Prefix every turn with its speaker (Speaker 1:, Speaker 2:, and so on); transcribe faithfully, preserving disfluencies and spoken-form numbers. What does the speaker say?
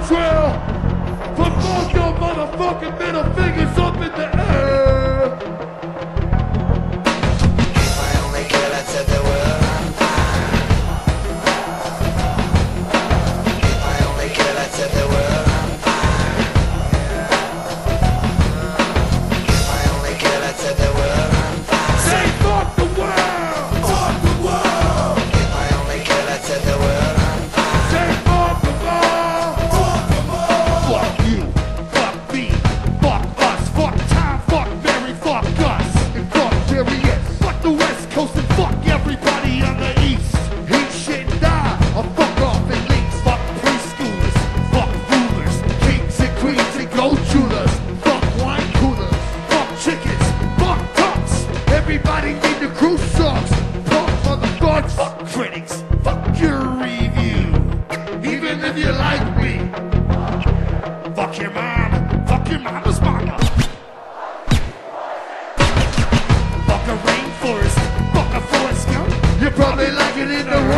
Speaker 1: trail. From both your motherfucking middle fingers up in the air.
Speaker 2: If I only could, I'd set the world on fire. If I only could, I'd set the world on fire. If I only could, I'd set the world on fire.
Speaker 1: Say fuck the world. Fuck the world.
Speaker 2: If I only could, I'd set the world on fire.
Speaker 1: Say fuck the world. Fuck the world. Fuck you. Fuck me. Fuck us. Fuck time. Fuck Mary. Fuck us. And fuck Jerry. Fuck the West Coast and fuck everybody on the East. Eat shit and die. Or fuck off and leaks. Fuck preschoolers. Fuck rulers. Kings and queens and gold jewelers. Fuck wine coolers. Fuck chickens. Fuck ducks. Everybody need the cruise songs. Fuck motherfuckers. Fuck critics. Fuck your review. Even if you like me. Fuck your mom. Fuck your mama's mama. Fuck a rainforest. Fuck a forest gump. You probably like it in the